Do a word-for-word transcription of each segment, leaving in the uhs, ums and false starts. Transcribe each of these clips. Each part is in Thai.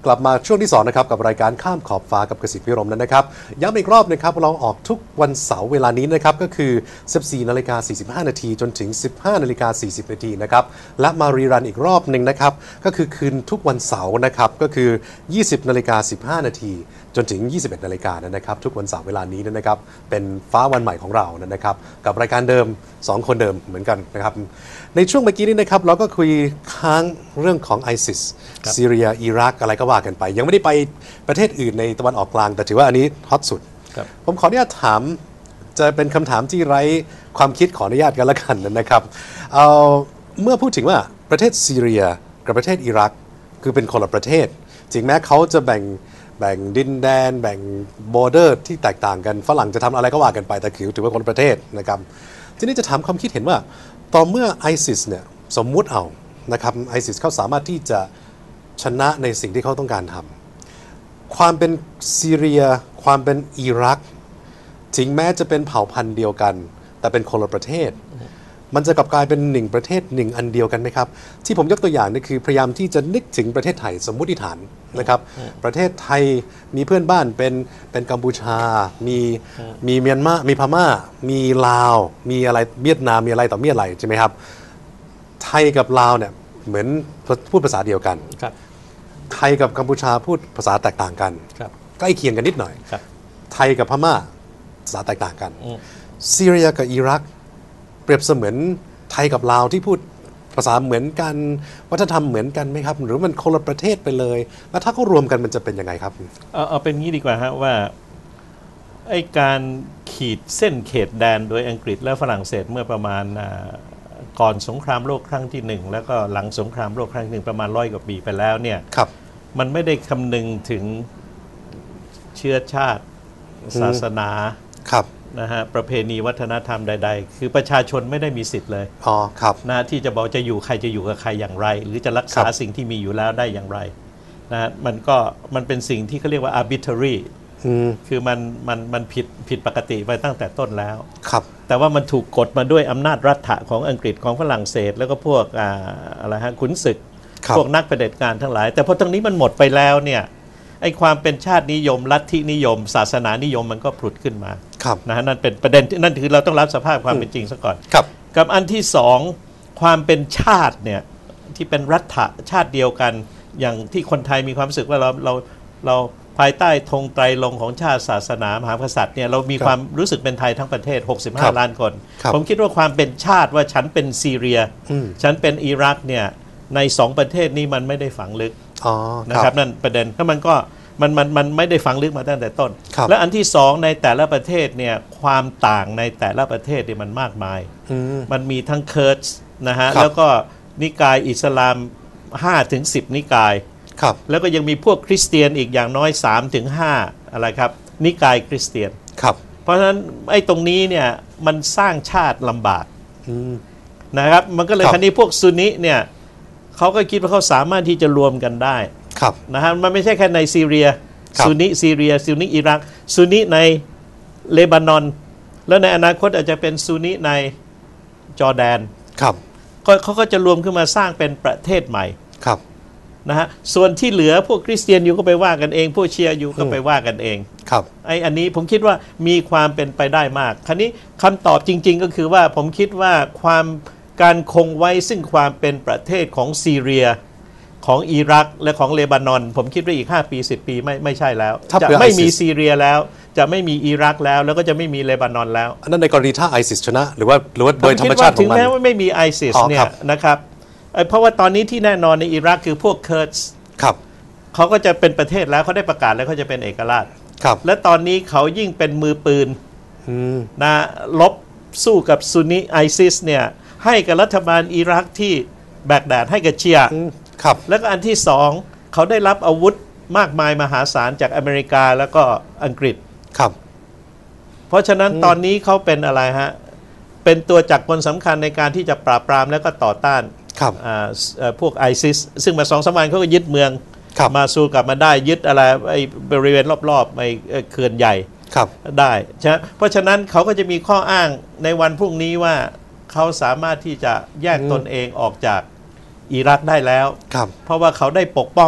กลับมาช่วงที่สองนะครับกับรายการข้ามขอบฟ้ากับกสิทธิ์พิรมนั้นนะครับย้ำอีกรอบนะครับเราออกทุกวันเสาร์เวลานี้นะครับก็คือ สิบสี่นาฬิกาสี่สิบห้านาทีจนถึง สิบห้านาฬิกาสี่สิบนาทีนะครับและมารีรันอีกรอบหนึ่งนะครับก็คือคืนทุกวันเสาร์นะครับก็คือ ยี่สิบนาฬิกาสิบห้านาทีจนถึง ยี่สิบเอ็ดนาฬิกานะครับทุกวันเสาร์เวลานี้นะครับเป็นฟ้าวันใหม่ของเรานะครับกับรายการเดิมสองคนเดิมเหมือนกันนะครับในช่วงเมื่อกี้นี้นะครับเราก็คุยค้างเรื่องของ ไอซิส ซีเรียอิรักอะไรก็ว่ากันไปยังไม่ได้ไปประเทศอื่นในตะวันออกกลางแต่ถือว่าอันนี้ฮอตสุดผมขออนุญาตถามจะเป็นคำถามที่ไร้ความคิดขออนุญาตกันละกันนะครับเอ่อเมื่อพูดถึงว่าประเทศซีเรียกับประเทศอิรักคือเป็นคนละประเทศถึงแม้เขาจะแบ่งแบ่งดินแดนแบ่งบอร์เดอร์ที่แตกต่างกันฝรั่งจะทำอะไรก็ว่ากันไปแต่คือถือว่าคนละประเทศนะครับทีนี้จะถามความคิดเห็นว่าตอนเมื่อ ไอซิส เนี่ยสมมุติเอานะครับ ไอซิส เขาสามารถที่จะชนะในสิ่งที่เขาต้องการทำความเป็นซีเรียความเป็นอิรักถึงแม้จะเป็นเผ่าพันธุ์เดียวกันแต่เป็นคนละประเทศมันจะกลับกลายเป็นหนึ่งประเทศหนึ่งอันเดียวกันไหมครับที่ผมยกตัวอย่างนี่คือพยายามที่จะนึกถึงประเทศไทยสมมุติฐานนะครับประเทศไทยมีเพื่อนบ้านเป็นเป็นกัมพูชามีมีเมียนมามีพม่ามีลาวมีอะไรเวียดนามมีอะไรต่อมีอะไรใช่ไหมครับไทยกับลาวเนี่ยเหมือนพูดภาษาเดียวกันไทยกับกัมพูชาพูดภาษาแตกต่างกันใกล้เคียงกันนิดหน่อยไทยกับพม่าภาษาแตกต่างกันซีเรียกับอิรักเปรียบเสมือนไทยกับลาวที่พูดภาษาเหมือนกันวัฒนธรรมเหมือนกันไหมครับหรือมันคนละประเทศไปเลยแล้วถ้าเขารวมกันมันจะเป็นยังไงครับเอาเอาเป็นงี้ดีกว่าฮะว่าไอ้การขีดเส้นเขตแดนโดยอังกฤษและฝรั่งเศสเมื่อประมาณก่อนสงครามโลกครั้งที่หนึ่งแล้วก็หลังสงครามโลกครั้งที่หนึ่งประมาณร้อยกว่าปีไปแล้วเนี่ยมันไม่ได้คำนึงถึงเชื้อชาติศาสนานะฮะประเพณีวัฒนธรรมใดๆคือประชาชนไม่ได้มีสิทธิ์เลยอ๋อครับนะที่จะบอกจะอยู่ใครจะอยู่กับใครอย่างไรหรือจะรักษาสิ่งที่มีอยู่แล้วได้อย่างไรนะมันก็มันเป็นสิ่งที่เขาเรียกว่า arbitrary คือมันมันมันผิดผิดปกติไปตั้งแต่ต้นแล้วครับแต่ว่ามันถูกกดมาด้วยอำนาจรัฐะของอังกฤษของฝรั่งเศสแล้วก็พวกอ่าอะไรฮะขุนศึกพวกนักเผด็จการทั้งหลายแต่พอตรงนี้มันหมดไปแล้วเนี่ยไอ้ความเป็นชาตินิยมลัทธินิยมศาสนานิยมมันก็ผุดขึ้นมานะฮะนั่นเป็นประเด็นนั่นคือเราต้องรับสภาพความเป็นจริงซะก่อนกับอันที่สองความเป็นชาติเนี่ยที่เป็นรัฐะชาติเดียวกันอย่างที่คนไทยมีความรู้สึกว่าเราเราเราภายใต้ธงไตรรงค์ของชาติศาสนามหากษัตริย์เนี่ยเรามีความรู้สึกเป็นไทยทั้งประเทศหกสิบห้าล้านคนผมคิดว่าความเป็นชาติว่าฉันเป็นซีเรียฉันเป็นอิรักเนี่ยในสองประเทศนี้มันไม่ได้ฝังลึกนะครับนั่นประเด็นถ้ามันก็มันมันมันไม่ได้ฝังลึกมาตั้งแต่ต้นและอันที่สองในแต่ละประเทศเนี่ยความต่างในแต่ละประเทศเนี่ยมันมากมายมันมีทั้งเคิร์ชนะฮะแล้วก็นิกายอิสลาม ห้าถึงสิบ นิกายแล้วก็ยังมีพวกคริสเตียนอีกอย่างน้อย สามถึงห้า อะไรครับนิกายคริสเตียนเพราะฉะนั้นไอ้ตรงนี้เนี่ยมันสร้างชาติลำบากนะครับมันก็เลยคราวนี้พวกซุนนิเนี่ยเขาก็คิดว่าเขาสามารถที่จะรวมกันได้นะฮะมันไม่ใช่แค่ในซีเรียซุนนิซีเรียซุนนิอิรักซุนนิในเลบานอนแล้วในอนาคตอาจจะเป็นซุนนิในจอร์แดนก็เขาก็จะรวมขึ้นมาสร้างเป็นประเทศใหม่นะฮะส่วนที่เหลือพวกคริสเตียนอยู่ก็ไปว่ากันเองพวกเชียร์อยู่ก็ไปว่ากันเองไอ้อันนี้ผมคิดว่ามีความเป็นไปได้มากคราวนี้คำตอบจริงๆก็คือว่าผมคิดว่าความการคงไว้ซึ่งความเป็นประเทศของซีเรียของอิรักและของเลบานอนผมคิดว่าอีกห้าปีสิบปีไม่ไม่ใช่แล้วจะไม่มีซีเรียแล้วจะไม่มีอิรักแล้วแล้วก็จะไม่มีเลบานอนแล้วอันนั้นในกรณีถ้าไอซิสชนะหรือว่าหรือว่าโดยธรรมชาติของมันถึงแม้ว่าไม่มีไอซิสเนี่ยนะครับเพราะว่าตอนนี้ที่แน่นอนในอิรักคือพวกเคิร์ดเขาก็จะเป็นประเทศแล้วเขาได้ประกาศแล้วเขาจะเป็นเอกราชและตอนนี้เขายิ่งเป็นมือปืนนะลบสู้กับซุนนิไอซิสเนี่ยให้กับรัฐบาลอิรักที่แบกแดดให้กับเชียร์แล้วก็อันที่สองเขาได้รับอาวุธมากมายมหาศาลจากอเมริกาแล้วก็อังกฤษครับเพราะฉะนั้นตอนนี้เขาเป็นอะไรฮะเป็นตัวจักรกลสำคัญในการที่จะปราบปรามแล้วก็ต่อต้านพวกไอซิสซึ่งมาสองสามวันเขาก็ยึดเมืองมาสู้กลับมาได้ยึดอะไรไอ้บริเวณรอบๆไอ้เขื่อนใหญ่ได้ใช่เพราะฉะนั้นเขาก็จะมีข้ออ้างในวันพรุ่งนี้ว่าเขาสามารถที่จะแยกตนเองออกจากอิรักได้แล้วเพราะว่าเขาได้ปกป้อง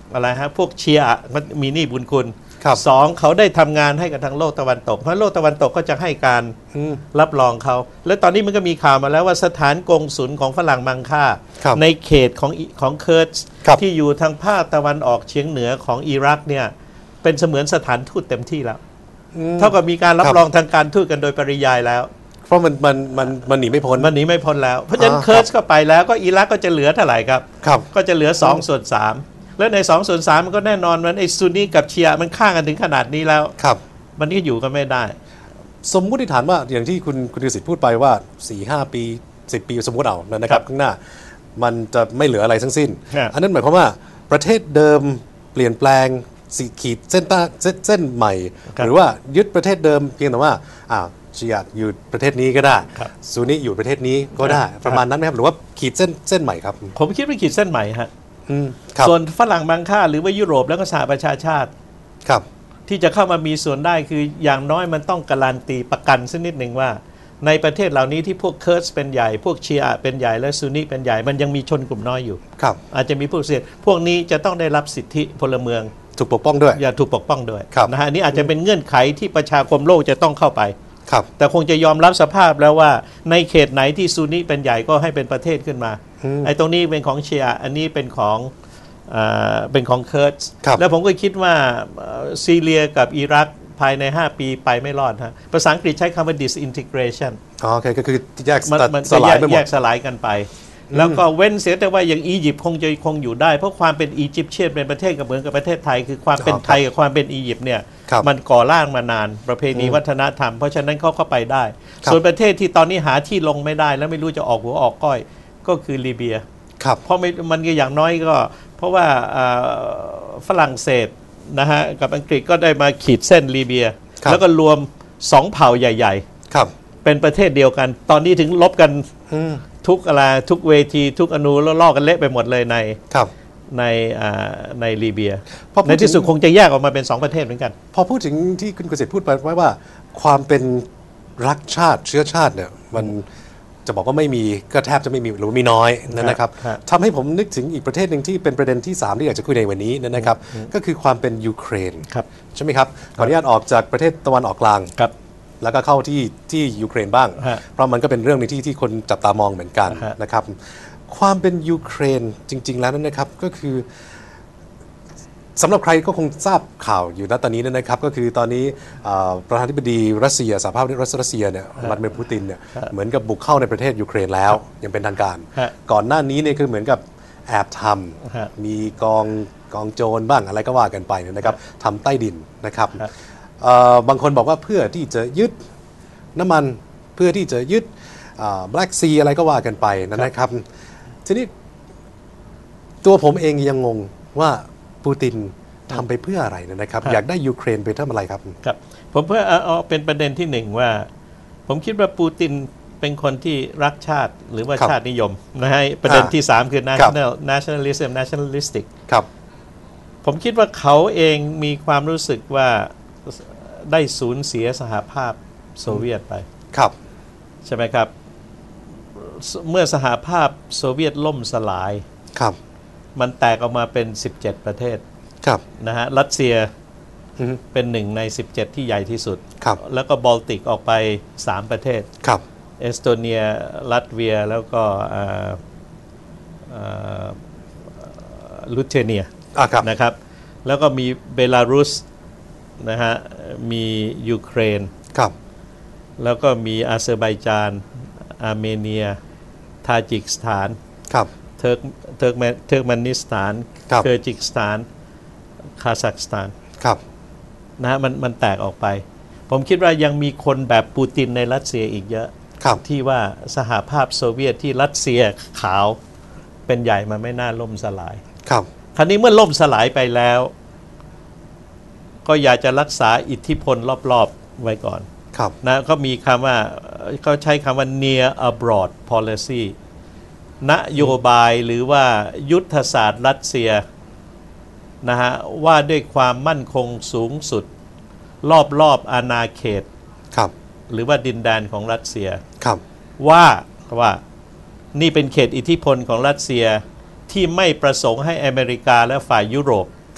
อะไรฮะพวกเชียร์มันมีหนี้บุญคุณครับสองเขาได้ทำงานให้กับทางโลกตะวันตกเพราะโลกตะวันตกก็จะให้การอืมรับรองเขาแล้วตอนนี้มันก็มีข่าวมาแล้วว่าสถานกงสุลของฝรั่งมังค่าครับในเขตของอิของเคิร์ดครับที่อยู่ทางภาคตะวันออกเฉียงเหนือของอิรักเนี่ยเป็นเสมือนสถานทูตเต็มที่แล้วอืมเท่ากับมีการรัครับ บรองทางการทูตกันโดยปริยายแล้วเพราะมันมันมันมันหนีไม่พ้นมันหนีไม่พ้นแล้วเพราะฉะนั้นอ่าเคิร์ดก็ไปแล้วก็อิรักก็จะเหลือเท่าไหร่ครับครับก็จะเหลือสองส่วนสามแล้วในสองส่วนสามมันก็แน่นอนมันไอ้ซุนนีกับเชียร์มันฆ่ากันถึงขนาดนี้แล้วครับมันก็อยู่กันไม่ได้สมมุติฐานว่าอย่างที่คุณคุณดิสิทธิ์พูดไปว่า สี่ห้า ปี สิบ ปีสมมุติเอานะครับข้างหน้ามันจะไม่เหลืออะไรทั้งสิ้นครับอันนั้นหมายความว่าประเทศเดิมเปลี่ยนแปลงสีขีดเส้นใต้เส้นเส้นใหม่ หรือว่ายึดประเทศเดิมเพียงแต่ว่าอ่าเชียร์อยู่ประเทศนี้ก็ได้ครับซุนนีอยู่ประเทศนี้ก็ได้ครับประมาณนั้นไหมครับหรือว่าขีดเส้นเส้นใหม่ครับผมคิดว่าขีดเส้นใหม่ฮะอืมครับส่วนฝรั่งมังค่าหรือว่ายุโรปแล้วก็สหประชาชาติครับที่จะเข้ามามีส่วนได้คืออย่างน้อยมันต้องการันตีประกันสักนิดหนึ่งว่า ในประเทศเหล่านี้ที่พวกเคิร์ดเป็นใหญ่พวกเชียร์เป็นใหญ่และซุนนีเป็นใหญ่มันยังมีชนกลุ่มน้อยอยู่ครับอาจจะมีพวกเสียพวกนี้จะต้องได้รับสิทธิพลเมืองถูกปกป้องด้วยอย่าถูกปกป้องด้วยครับนะฮะอันนี้อาจจะเป็นเงื่อนไขที่ประชาคมโลกจะต้องเข้าไปครับแต่คงจะยอมรับสภาพแล้วว่าในเขตไหนที่ซุนนีเป็นใหญ่ก็ให้เป็นประเทศขึ้นมาอืมไอ้ตรงนี้เป็นของเชียร์อันนี้เป็นของเอ่อเป็นของเคิร์ดครับแล้วผมก็คิดว่าเอ่อซีเรียกับอิรักภายใน ห้า ปีไปไม่รอดฮะภาษาอังกฤษใช้คำว่า disintegration อ๋อโอเคก็คือแยกมันตัดมันสจะลาแยยกไปหมแยดกสลายกันไป แล้วก็เว้นเสียแต่ว่าอย่างอียิปต์คงจะคงอยู่ได้ เพราะความเป็นอียิปต์เชียนเป็นประเทศกับเหมือนกับประเทศไทย คือความเป็นอ๋อครับไทยกับความเป็นอียิปต์เนี่ยครับมันก่อร่างมานานประเพณีอืมวัฒนธรรม เพราะฉะนั้นเขาเข้าไปได้ครับส่วนประเทศที่ตอนนี้หาที่ลงไม่ได้ แล้วไม่รู้จะออกหัวออกก้อยก็คือลิเบียครับเพราะไม่มันก็อย่างน้อยก็ เพราะว่าเอ่อฝรั่งเศสนะฮะกับอังกฤษก็ได้มาขีดเส้นลิเบียครับแล้วก็รวมสองเผ่าใหญ่ครับๆ เป็นประเทศเดียวกัน ตอนนี้ถึงลบกันอืมทุกอะไรทุกเวทีทุกอนูแล้วลอกกันเละไปหมดเลยในครับในอ่าในลิเบียพอพูดในที่สุดถึงคงจะแยกออกมาเป็นสองประเทศเหมือนกันพอพูดถึงที่คุณเกษตรพูดไปไว้ว่า ความเป็นรักชาติเชื้อชาติเนี่ยมันจะบอกว่าไม่มีก็แทบจะไม่มีหรือว่ามีน้อยนั่นนะครับครับทำให้ผมนึกถึงอีกประเทศหนึ่งที่เป็นประเด็นที่สามที่อยากจะคุยในวันนี้นั่นนะครับ ก็คือความเป็นยูเครนครับใช่ไหมครับขออนุญาตออกจากประเทศตะวันออกกลางครับแล้วก็เข้าที่ที่ยูเครนบ้างฮะเพราะมันก็เป็นเรื่องในที่ที่คนจับตามองเหมือนกันฮะนะครับ ความเป็นยูเครนจริง ๆ แล้วนั่นนะครับก็คือสำหรับใครก็คงทราบข่าวอยู่ณตอนนี้นะครับ ก็คือตอนนี้เอ่อประธานาธิบดีรัสเซียสหภาพรัสเซียเนี่ยวลาดิเมียร์ปูตินเนี่ยเหมือนกับบุกเข้าในประเทศยูเครนแล้วยังเป็นทางการฮะก่อนหน้านี้เนี่ยคือเหมือนกับแอบทฮะำมีกองกองโจรบ้างอะไรก็ว่ากันไปเนี่ยนะครับทำใต้ดินนะครับฮะเอ่อบางคนบอกว่าเพื่อที่จะยึดน้ำมันเพื่อที่จะยึดแบล็กซีอะไรก็ว่ากันไปนะครับ ทีนี้ตัวผมเองยังงงว่าปูตินทำไปเพื่ออะไรนะครับครับอยากได้ยูเครนไปทำอะไรครับครับผมเพื่อเอาเอาเป็นประเด็นที่หนึ่งว่า ผมคิดว่าปูตินเป็นคนที่รักชาติหรือว่าครับชาตินิยมนะฮะประเด็นอ่าที่สามคือครับ national nationalism nationalistic ครับผมคิดว่าเขาเองมีความรู้สึกว่าได้สูญเสียสหภาพโซเวียตไปครับใช่ไหมครับ เมื่อสหภาพโซเวียตล่มสลายครับมันแตกออกมาเป็นสิบเจ็ดประเทศครับนะฮะรัสเซียอือฮึเป็นหนึ่งในสิบเจ็ดที่ใหญ่ที่สุดครับแล้วก็บอลติกออกไปสามประเทศครับเอสโตเนียลัตเวียแล้วก็อ่าอ่าลิทัวเนียอ่ะครับนะครับ แล้วก็มีเบลารุสนะฮะมียูเครนครับแล้วก็มีอาเซอร์ไบจาน อาร์เมเนีย ทาจิกสถานครับเทิร์กเทิร์กแมนเทิร์กแมนิสถานครับเคอร์จิกสถาน คาซัคสถานครับนะฮะมันมันแตกออกไป ผมคิดว่ายังมีคนแบบปูตินในรัสเซียอีกเยอะครับที่ว่าสหภาพโซเวียตที่รัสเซียขาวเป็นใหญ่มันไม่น่าล่มสลายครับคราวนี้เมื่อล่มสลายไปแล้ว ก็อยากจะรักษาอิทธิพลรอบๆไว้ก่อนครับนะก็มีคำว่าเขาใช้คำว่า near abroad policy นโยบายหรือว่ายุทธศาสตร์รัสเซียนะฮะว่าด้วยความมั่นคงสูงสุด รอบๆอาณาเขตครับหรือว่าดินแดนของรัสเซียครับว่าว่านี่เป็นเขตอิทธิพลของรัสเซียที่ไม่ประสงค์ให้อเมริกาและฝ่ายยุโรป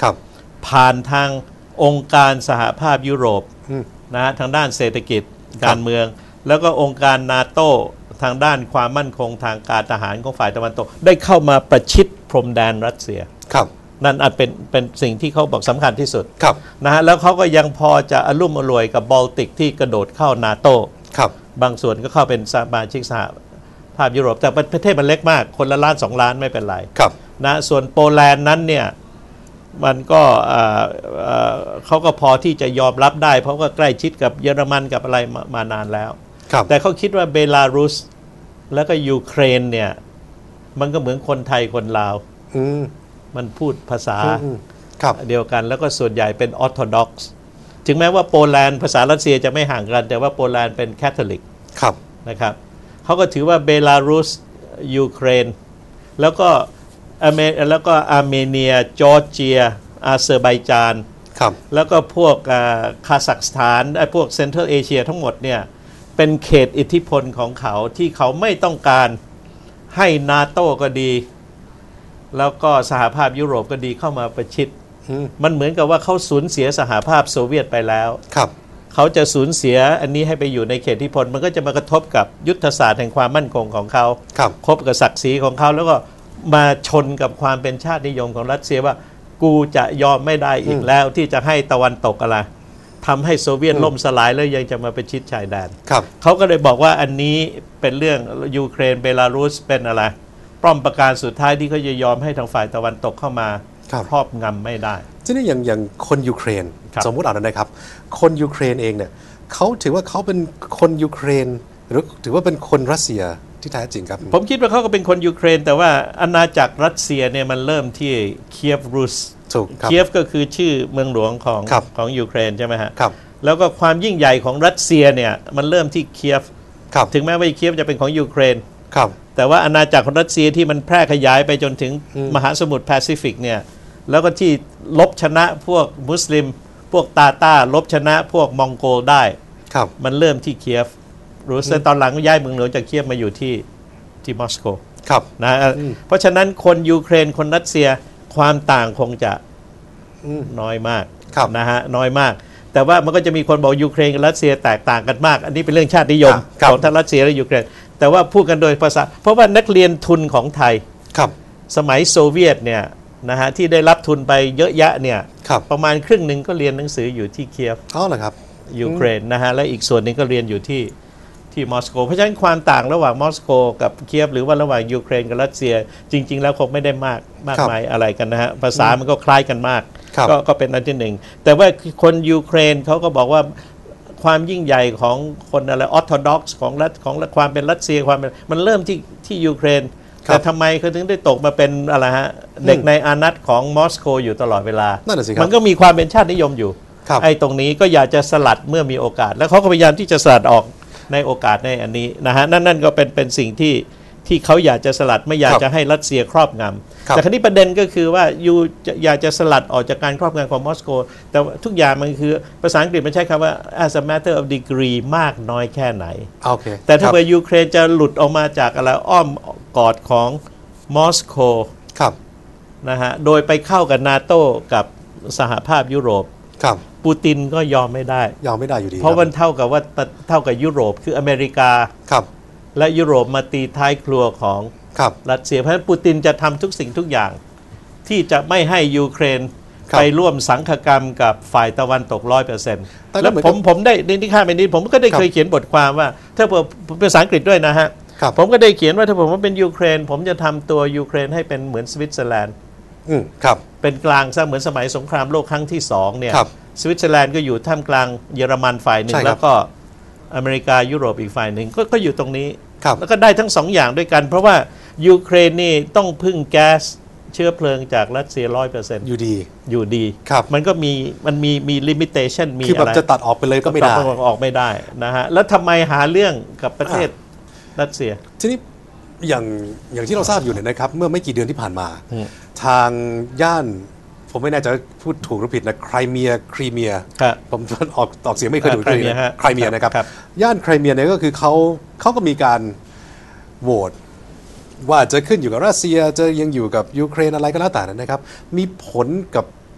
ครับผ่านทางองค์การสหภาพยุโรปอืมนะฮะทางด้านเศรษฐกิจครับการเมือง แล้วก็องค์การนาโต้ทางด้านความมั่นคงทางการทหารของฝ่ายตะวันตกได้เข้ามาประชิดพรมแดนรัสเซียครับนั่นอาจเป็นเป็นสิ่งที่เขาบอกสำคัญที่สุดครับนะฮะแล้วเขาก็ยังพอจะอลุ่มอร่วยกับบอลติกที่กระโดดเข้านาโต้ครับบางส่วนก็เข้าเป็นสมาชิกสหภาพยุโรป แต่ประเทศมันเล็กมากคนละล้านสองล้านไม่เป็นไรครับนะส่วนโปแลนด์นั้นเนี่ยมันก็เอ่อเอ่อเขาก็พอที่จะยอมรับได้ เพราะก็ใกล้ชิดกับเยอรมันกับอะไรมามานานแล้วครับแต่เขาคิดว่าเบลารุสแล้วก็ยูเครนเนี่ยมันก็เหมือนคนไทยคนลาวอืมมันพูดภาษาอืมครับเดียวกันแล้วก็ส่วนใหญ่เป็นออร์โธดอกซ์ถึงแม้ว่าโปแลนด์ภาษารัสเซียจะไม่ห่างกัน แต่ว่าโปแลนด์เป็นแคทอลิกครับนะครับเขาก็ถือว่าเบลารุสยูเครนแล้วก็อาร์เมแล้วก็อาร์เมเนียจอร์เจียอาเซอร์ไบจานครับแล้วก็พวกอ่าคาซัคสถานไอ้พวกเซ็นทรัลเอเชียทั้งหมดเนี่ยเป็นเขตอิทธิพลของเขาที่เขาไม่ต้องการให้นาโต้ก็ดี แล้วก็สหภาพยุโรปก็ดีเข้ามาประชิดอืมมันเหมือนกับว่าเขาสูญเสียสหภาพโซเวียตไปแล้วครับเขาจะสูญเสียอันนี้ให้ไปอยู่ในเขตอิทธิพลมันก็จะมากระทบกับยุทธศาสตร์แห่งความมั่นคงของเขาครับคบกับศักดิ์ศรีของเขาแล้วก็มาชนกับความเป็นชาตินิยมของรัสเซียว่ากูจะยอมไม่ได้อีกแล้วที่จะให้ตะวันตกอะไรทำให้โซเวียตล่มสลายแล้วยังจะมาประชิดชายแดนครับเขาก็เลยบอกว่าอันนี้เป็นเรื่องยูเครนเบลารุสเป็นอะไรป้อมประการสุดท้ายที่เขาจะยอมให้ทางฝ่ายตะวันตกเข้ามาครับครอบงำไม่ได้ทีนี้อย่างอย่างคนยูเครนครับสมมุติเอานะครับ คนยูเครนเองเนี่ยเขาถือว่าเขาเป็นคนยูเครน หรือถือว่าเป็นคนรัสเซียที่แท้จริงครับผมคิดว่าเขาก็เป็นคนยูเครน แต่ว่าอาณาจักรรัสเซียเนี่ยมันเริ่มที่เคียฟรุสถูกครับเคียฟก็คือชื่อเมืองหลวงของครับของยูเครนใช่ไหมฮะครับแล้วก็ความยิ่งใหญ่ของรัสเซียเนี่ยมันเริ่มที่เคียฟครับถึงแม้ว่าเคียฟจะเป็นของยูเครนครับแต่ว่าอาณาจักรของรัสเซียที่มันแพร่ขยายไปจนถึงอืมมหาสมุทรแปซิฟิกเนี่ยแล้วก็ที่ลบชนะพวกมุสลิม พวกตาตาลบชนะพวกมองโกลได้ครับมันเริ่มที่เคียฟรูสตอนหลังก็ย้ายเมืองหลวงจากเคียฟมาอยู่ที่ที่มอสโกครับนะอืมเพราะฉะนั้นคนยูเครนคนรัสเซียความต่างคงจะอืมน้อยมากครับนะฮะน้อยมาก แต่ว่ามันก็จะมีคนบอกยูเครนกับรัสเซียแตกต่างกันมาก อันนี้เป็นเรื่องชาตินิยมครับของทั้งรัสเซียและยูเครนแต่ว่าพูดกันโดยภาษา เพราะว่านักเรียนทุนของไทยครับสมัยโซเวียตเนี่ยนะฮะที่ได้รับทุนไปเยอะแยะเนี่ยครับประมาณครึ่งหนึ่งก็เรียนหนังสืออยู่ที่เคียฟอ๋อเหรอครับยูเครนนะฮะและอีกส่วนหนึ่งก็เรียนอยู่ที่ที่มอสโก เพราะฉะนั้นความต่างระหว่างมอสโกกับเคียฟหรือว่าระหว่างยูเครนกับรัสเซีย จริง ๆ แล้วคงไม่ได้มากมากครับมายอะไรกันนะฮะภาษามันก็คล้ายกันมากครับก็ก็เป็นอันที่หนึ่งแต่ว่าคนยูเครนเขาก็บอกว่าความยิ่งใหญ่ของคนอะไรออร์โธดอกซ์ของรัฐของความเป็นรัสเซียความเป็นมันเริ่มที่ที่ยูเครนครับแต่ทำไมเขาถึงได้ตกมาเป็นอะไรฮะเด็กในอานัตของมอสโกอยู่ตลอดเวลานั่นน่ะสิครับมันก็มีความเป็นชาตินิยมอยู่ครับไอ้ตรงนี้ก็อยากจะสลัดเมื่อมีโอกาส แล้วเขาก็พยายามที่จะสลัดออกในโอกาสในอันนี้นะฮะนั่นนั่นก็เป็นเป็นสิ่งที่ที่เขาอยากจะสลัดไม่อยากครับจะให้รัสเซียครอบงำครับแต่คราวนี้ประเด็นก็คือว่ายูจะอยากจะสลัดออกจากการครอบงำของมอสโก แต่ว่าทุกอย่างมันคือภาษาอังกฤษมันใช้คำว่า as a matter of degree มากน้อยแค่ไหนโอเคแต่ถ้าครับเกิดยูเครนจะหลุดออกมาจากอะไรอ้อมกอดของมอสโกครับนะฮะโดยไปเข้ากับนาโต้กับสหภาพยุโรปครับปูตินก็ยอมไม่ได้ยอมไม่ได้อยู่ดีเพราะคมับนเท่ากับว่าเท่ากับยุโรปคืออเมริกาครับและยุโรปมาตีท้ายครัวของครับรัสเซียเพราะฉะนั้นปูตินจะทำทุกสิ่งทุกอย่าง ที่จะไม่ให้ยูเครนครับไปร่วมสังฆกรรมกับฝ่ายตะวันตกร้อยเปอร์เซ็นต์แต่ก็แล้วเหมือนผกับมผมได้ในที่ข้ามไปนี้ผมก็ได้ครับเคยเขียนบทความว่า ถ้าผมเป็นภาษาอังกฤษด้วยนะฮะครับผมก็ได้เขียนว่าถ้าผมว่าเป็นยูเครน ผมจะทำตัวยูเครนให้เป็นเหมือนสวิตเซอร์แลนด์อืมครับเป็นกลางซะเหมือนสมัยสงครามโลกครั้งที่สองเนี่ยครับสวิตเซอร์แลนด์ก็อยู่ท่ามกลางเยอรมันฝ่ายหนึ่ใช่งครับแล้วก็อเมริกายุโรปอีกฝ่ายหนึ่งก็ก็อยู่ตรงนี้ครับแล้วก็ได้ทั้งสองอย่างด้วยกัน เพราะว่ายูเครนนี่ต้องพึ่งแก๊สเชื้อเพลิงจากรัสเซียร้อยเปอร์เซ็นต์อยู่ดีอยู่ดีครับมันก็มีมันมีมีลิมิเตชันมีคือแบอะบไรจะตัดออกไปเลยก็ไม่ได้ตัดออกไม่ได้นะฮะแล้วทำไมหาเรื่องกับประเทศรัสเซียทีนี้อย่างอย่างที่เราทราบอยู่เนี่ยนะครับ เมื่อไม่กี่เดือนที่ผ่านมาอืมทางย่าน ผมไม่แน่ใจพูดถูกหรือผิดนะไครเมียครีเมียครับผมออกออกเสียงไม่เคยถูกไครเมียฮะไครเมียนะครับครับย่านไครเมียเนี่ยก็คือเขาเขาก็มีการโหวตว่าจะขึ้นอยู่กับรัสเซียจะยังอยู่กับยูเครนอะไรก็แล้วแต่นะครับ มีผลกับ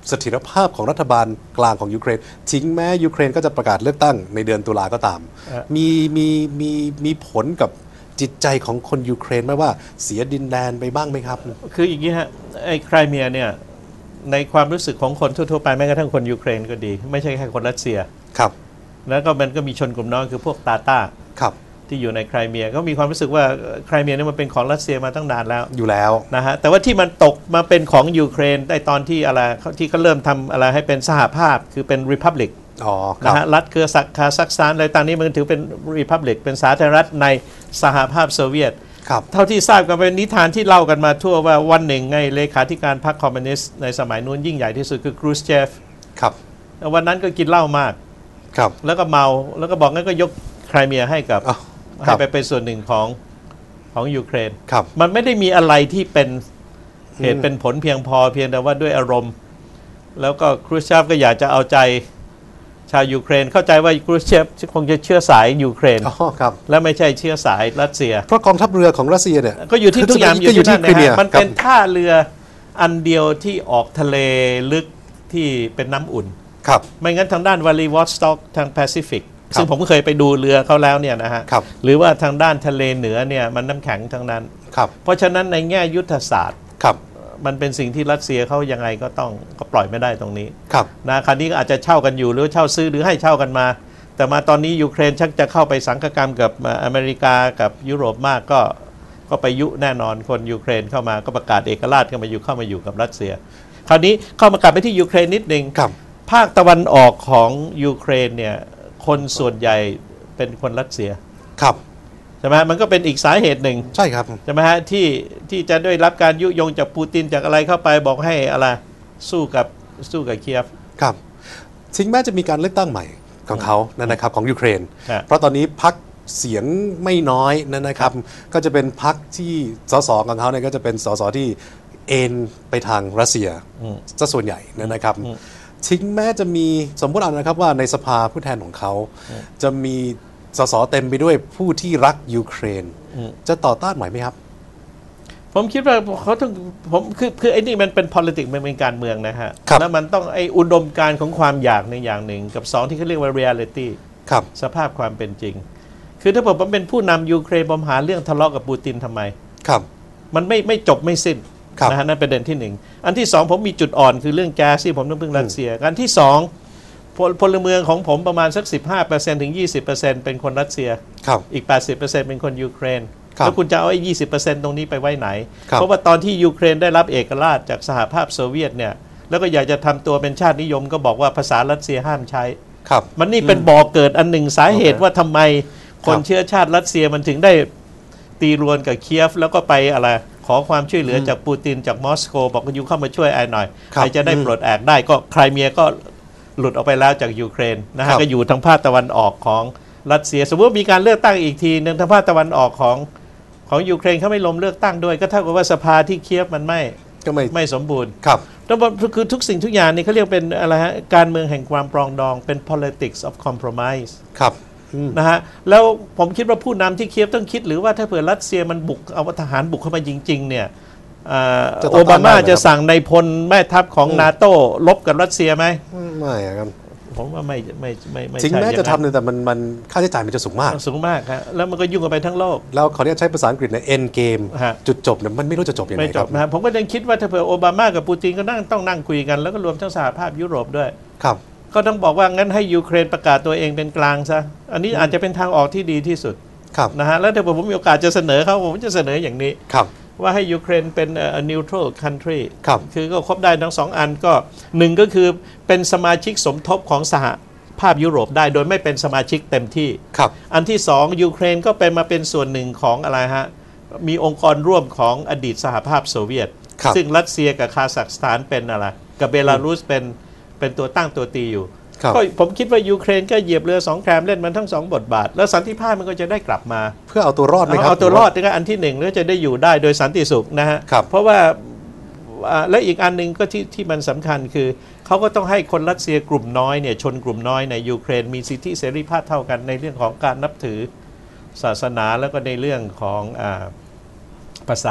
เสถียรภาพของรัฐบาลกลางของยูเครนทิ้งแม้ยูเครนก็จะประกาศเลือกตั้งในเดือนตุลาก็ตามมีมีมีมีผลกับจิตใจของคนยูเครนไหมว่าเสียดินแดนไปบ้างไหมครับคืออย่างนี้ฮะไอ้ไครเมียเนี่ยในความรู้สึกของคนทั่วๆไปแม้กระทั่งคนยูเครนก็ดีไม่ใช่แค่คนรัสเซียครับแล้วก็มันก็มีชนกลุ่มน้อยคือพวกตาตาครับที่อยู่ในไครเมียก็มีความรู้สึกว่าไครเมียนี่มันเป็นของรัสเซียมาตั้งนานแล้วอยู่แล้วนะฮะแต่ว่าที่มันตกมาเป็นของยูเครนในตอนที่อะไรที่เขาเริ่มทำอะไรให้เป็นสหภาพคือเป็นริพับลิกนะฮะรัฐเครือคาซัคสถานอะไรต่างนี้มันถือเป็นริพับลิกเป็นสาธารณรัฐในสหภาพโซเวียตเท่าที่ทราบกันเป็นนิทานที่เล่ากันมาทั่วว่าวันหนึ่งไงเลขาธิการพรรคคอมมิวนิสต์ในสมัยนู้นยิ่งใหญ่ที่สุดคือครูสเชฟครับวันนั้นก็กินเหล้ามากครับแล้วก็เมาแล้วก็บอกงั้นก็ยกไครเมียให้กับให้ไปเป็นส่วนหนึ่งของของยูเครนมันไม่ได้มีอะไรที่เป็นเหตุเป็นผลเพียงพอเพียงแต่ว่าด้วยอารมณ์แล้วก็ครูสเชฟก็อยากจะเอาใจชาวยูเครนเข้าใจว่าครูสเชฟคงจะเชื้อสายยูเครนและไม่ใช่เชื้อสายรัสเซียเพราะกองทัพเรือของรัสเซียเนี่ยก็อยู่ที่ทุกอย่างอยู่ที่นั่นนะฮะมันเป็นท่าเรืออันเดียวที่ออกทะเลลึกที่เป็นน้ำอุ่นครับไม่งั้นทางด้านวลาดิวอสต็อกทางแปซิฟิกซึ่งผมก็เคยไปดูเรือเขาแล้วเนี่ยนะฮะหรือว่าทางด้านทะเลเหนือเนี่ยมันน้ำแข็งทั้งนั้นเพราะฉะนั้นในแง่ยุทธศาสตร์มันเป็นสิ่งที่รัสเซียเขายังไงก็ต้องก็ปล่อยไม่ได้ตรงนี้นะคราวนี้ก็อาจจะเช่ากันอยู่หรือเช่าซื้อหรือให้เช่ากันมาแต่มาตอนนี้ยูเครนชักจะเข้าไปสังคกรรมกับอเมริกากับยุโรปมากก็ก็ไปยุแน่นอนคนยูเครนเข้ามาก็ประกาศเอกราชเข้ามาอยู่เข้ามาอยู่กับรัสเซียคราวนี้เข้ามากลับไปที่ยูเครนนิดนึงภาคตะวันออกของยูเครนเนี่ยคนส่วนใหญ่เป็นคนรัสเซียครับใช่ไหมมันก็เป็นอีกสาเหตุหนึ่งใช่ครับใช่ไหมฮะที่ที่จะได้รับการยุยงจากปูตินจากอะไรเข้าไปบอกให้อะไรสู้กับสู้กับเคียฟครับถึงแม้จะมีการเลือกตั้งใหม่ของเขานั่นนะครับของยูเครนเพราะตอนนี้พรรคเสียงไม่น้อยนั่นนะครับก็จะเป็นพรรคที่สสของเขาเนี่ยก็จะเป็นสสที่เอ็นไปทางรัสเซียซะส่วนใหญ่นั่นนะครับถึงแม้จะมีสมมติเอานะครับว่าในสภาผู้แทนของเขาจะมีสสเต็มไปด้วยผู้ที่รักยูเครนจะต่อต้านไหวไหมครับผมคิดว่าเขาต้องผมคือคือไอ้นี่มันเป็น politics มันเป็นการเมืองนะฮะแล้วมันต้องไอ้อุดมการณ์ของความอยากในอย่างหนึ่งกับสองที่เขาเรียกว่า reality สภาพความเป็นจริงคือถ้าผมเป็นผู้นำยูเครนผมหาเรื่องทะเลาะกับปูตินทำไมครับมันไม่ไม่จบไม่สิ้นนะฮะนั่นประเด็นที่หนึ่งอันที่สองผมมีจุดอ่อนคือเรื่องแก๊สที่ผมต้องพึ่งรัสเซียอันที่สองพลเมืองของผมประมาณสัก สิบห้าเปอร์เซ็นต์ ถึง ยี่สิบเปอร์เซ็นต์ เป็นคนรัสเซียอีก แปดสิบเปอร์เซ็นต์ เป็นคนยูเครนแล้วคุณจะเอาไอ้ ยี่สิบเปอร์เซ็นต์ ตรงนี้ไปไว้ไหนเพราะว่าตอนที่ยูเครนได้รับเอกราชจากสหภาพโซเวียตเนี่ยแล้วก็อยากจะทำตัวเป็นชาตินิยมก็บอกว่าภาษารัสเซียห้ามใช้มันนี่เป็นบ่อเกิดอันหนึ่งสาเหตุว่าทำไมคนเชื้อชาติรัสเซียมันถึงได้ตีรวนกับเคียฟแล้วก็ไปอะไรขอความช่วยเหลือจากปูตินจากมอสโกบอกว่ายูเข้ามาช่วยไอ้หน่อยใครจะได้ปลดแอกได้ก็ไครเมียก็หลุดออกไปแล้วจากยูเครนนะฮะก็อยู่ทางภาคตะวันออกของรัสเซียสมมติว่ามีการเลือกตั้งอีกทีนึงทางภาคตะวันออกของของยูเครนเขาไม่ลงเลือกตั้งด้วยก็เท่ากับว่าสภาที่เคียฟมันไม่ก็ไม่ไม่สมบูรณ์ครับแล้วคือทุกสิ่งทุกอย่างนี่เขาเรียกเป็นอะไรฮะการเมืองแห่งความปรองดองเป็น politics of compromise ครับนะฮะแล้วผมคิดว่าผู้นำที่เคียฟต้องคิดหรือว่าถ้าเผื่อรัสเซียมันบุกเอาทหารบุกเข้ามาจริงๆเนี่ยโอบามาจะสั่งในพลแม่ทัพของนาโต้ลบกับรัสเซียไหมไม่ครับผมว่าไม่ไม่ไม่ไม่ถึงแม้จะทำเนี่ยแต่มันมันค่าใช้จ่ายมันจะสูงมากสูงมากครับแล้วมันก็ยุ่งกันไปทั้งโลกแล้วเขาเนี่ยใช้ภาษาอังกฤษใน end game จุดจบเนี่ยมันไม่รู้จะจบยังไงครับผมก็ยังคิดว่าถ้าเผื่อโอบามากับปูตินก็นั่งต้องนั่งคุยกันแล้วก็รวมทั้งสหภาพยุโรปด้วยครับก็ต้องบอกว่างั้นให้ยูเครนประกาศตัวเองเป็นกลางซะอันนี้อาจจะเป็นทางออกที่ดีที่สุดนะฮะแล้วถ้าผมมีโอกาสจะเสนอเขาผมจะเสนออย่างนี้ว่าให้ยูเครนเป็น neutral country คือก็ครบได้ทั้งสองอันก็หนึ่งก็คือเป็นสมาชิกสมทบของสหภาพยุโรปได้โดยไม่เป็นสมาชิกเต็มที่อันที่สองยูเครนก็เป็นมาเป็นส่วนหนึ่งของอะไรฮะมีองค์กรร่วมของอดีตสหภาพโซเวียตซึ่งรัสเซียกับคาซัคสถานเป็นอะไรกับเบลารุสเป็นเป็นตัวตั้งตัวตีอยู่ก็ผมคิดว่ายูเครนก็เหยียบเรือสองแคมเล่นมันทั้งสองบทบาทแล้วสันติภาพมันก็จะได้กลับมาเพื่อเอาตัวรอดไหมครับเอาตัวรอดนี่ก็อันที่หนึ่งแล้วจะได้อยู่ได้โดยสันติสุขนะฮะเพราะว่าและอีกอันหนึ่งก็ที่ที่มันสำคัญคือเขาก็ต้องให้คนรัสเซียกลุ่มน้อยเนี่ยชนกลุ่มน้อยในยูเครนมีสิทธิเสรีภาพเท่ากันในเรื่องของการนับถือศาสนาแล้วก็ในเรื่องของอ่าภาษา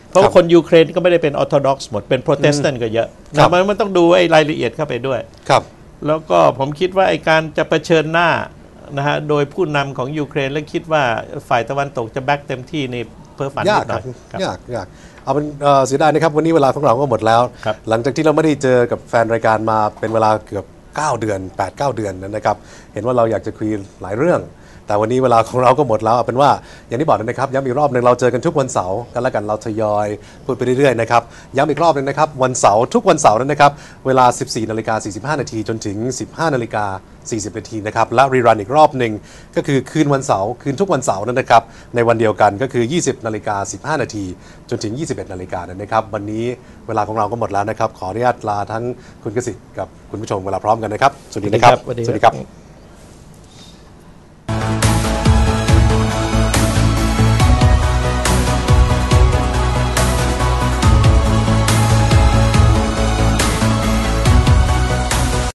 เพราะว่าคนยูเครนก็ไม่ได้เป็นออร์โธดอกซ์หมดเป็นโปรเตสแตนต์ก็เยอะนะมันมันต้องดูไอ้รายละเอียดเข้าไปด้วยครับแล้วก็ผมคิดว่าไอ้การจะเผชิญหน้านะฮะโดยผู้นำของยูเครนและคิดว่าฝ่ายตะวันตกจะแบ็กเต็มที่นี่เพ้อฝันนิดหน่อยยากยากเอาเป็นเสียดายนะครับวันนี้เวลาของเราก็หมดแล้วหลังจากที่เราไม่ได้เจอกับแฟนรายการมาเป็นเวลาเกือบเก้าเดือน แปด เก้า เดือนนะครับเห็นว่าเราอยากจะคุยหลายเรื่องแต่วันนี้เวลาของเราก็หมดแล้วเอาเป็นว่าอย่างที่บอกนะครับย้ำอีกรอบหนึ่งเราเจอกันทุกวันเสาร์กันแล้วกันเราทยอยพูดไปเรื่อยๆนะครับย้ำอีกรอบหนึ่งนะครับวันเสาร์ทุกวันเสาร์นั้นนะครับเวลา สิบสี่นาฬิกาสี่สิบห้านาทีจนถึง สิบห้านาฬิกาสี่สิบนาทีนะครับและรีรันอีกรอบหนึ่งก็คือคืนวันเสาร์คืนทุกวันเสาร์นั้นนะครับในวันเดียวกันก็คือ ยี่สิบนาฬิกาสิบห้านาทีจนถึง ยี่สิบเอ็ดนาฬิกานะครับวันนี้เวลาของเราก็หมดแล้วนะครับขออนุญาตลาทั้งคุณกสิทธิ์กับคุณผู้ชมเวลาพร้อมกันนะครับสวัสดีนะครับสวัสดีครับ